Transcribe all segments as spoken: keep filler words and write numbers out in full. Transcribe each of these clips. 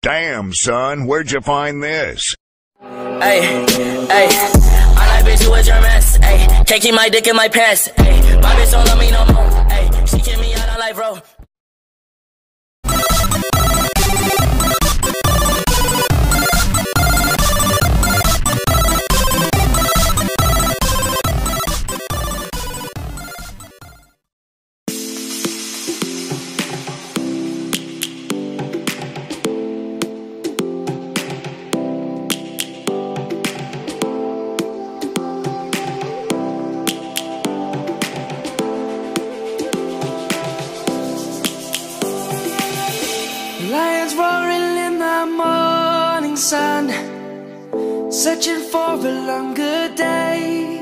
Damn, son, where'd you find this? Hey, hey, I like bitch, you a your mess. Hey, can't keep my dick in my pants. Hey, my bitch don't love me no more. Hey, she kick me out on life, bro. Lions roaring in the morning sun, searching for a longer day.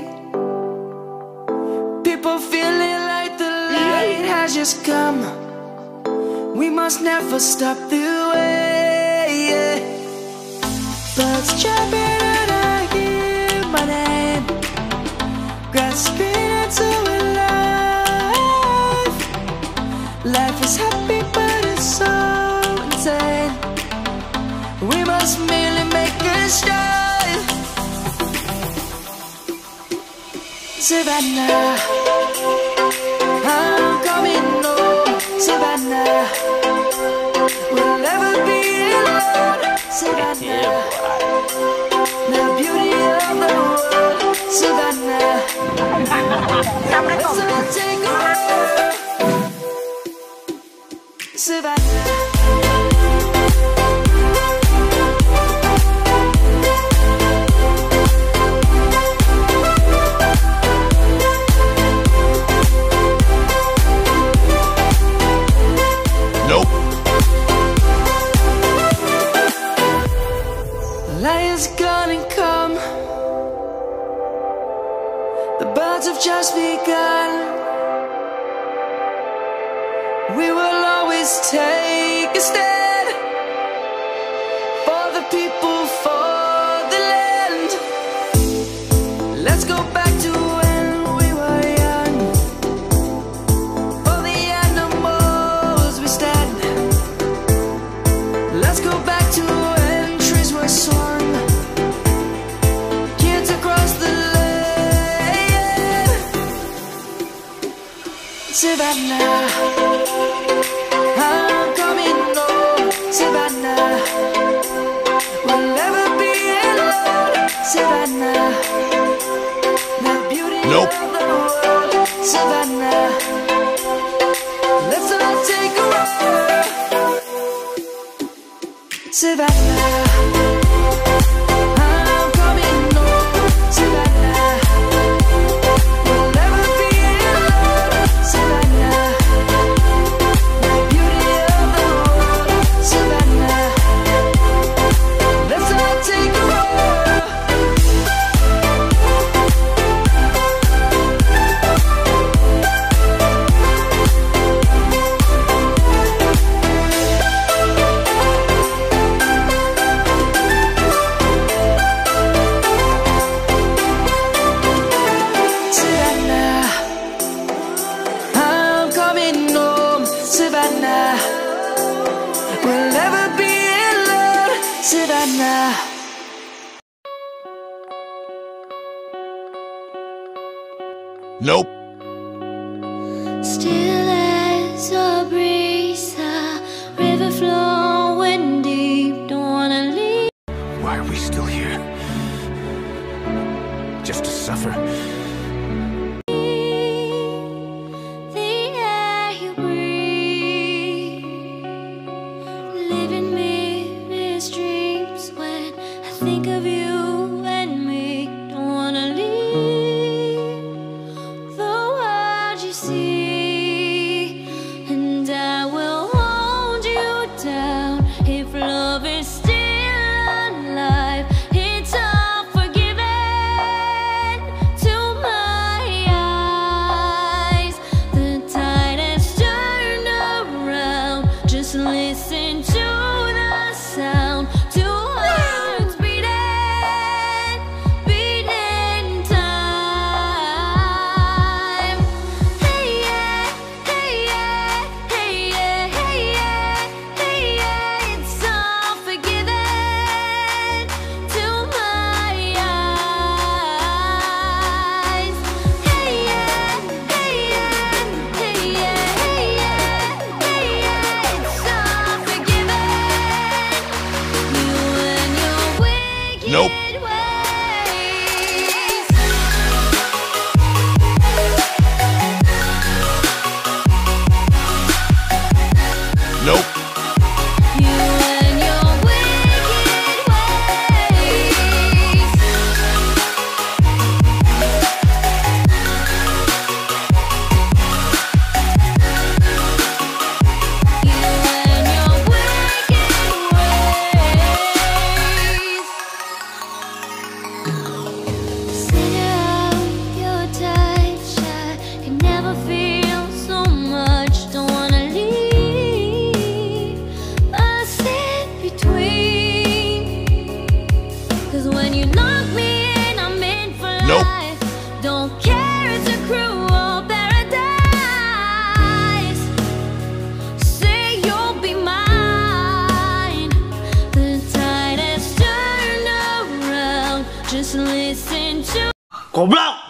People feeling like the light has just come. We must never stop the way. Birds chirping and I hear my name, grasping into a life. Life is happy but it's so insane. We must merely make a start. Savannah, I'm coming home. Savannah, we'll never be alone. Savannah, the beauty of the world. Savannah, let's all take a walk. Savannah. Nope. Lions gonna come. The birds have just begun. We will always take a stand for the people, for the land. Let's go back to when we were young. For the animals we stand. Let's go back to when trees were swung. Kids across the land. Savannah, I'm coming home. Savannah, we'll never be alone. Savannah, the beauty Nope. of the world. Savannah, let's all take a walk. Savannah, I'm coming home. Savannah, we'll never be alone. Savannah, the beauty of the world. Savannah, let's all take a walk. Savannah, I'm coming home. Savannah, we'll never be alone. Savannah. Nope. Still as a breeze, a river flowing deep. Don't wanna leave. Why are we still here? Just to suffer? The air you breathe, living me dreams when I think of you and me. Don't wanna leave the world you see, and I will hold you down if love is still alive. It's all forgiven to my eyes. The tide has turned around. Just listen to the sound. Two hearts beating, beating time. Hey yeah, hey yeah, hey yeah, hey yeah, hey yeah. It's all forgiven. Nope. Nope. You and your wicked ways. You and your wicked ways. Sing out your touch. I can never feel so much. Don't wanna leave. Cause when you lock me in, I'm in for Nope. life. Don't care, it's a cruel paradise. Say you'll be mine. The tide has turned around. Just listen to 狗不让。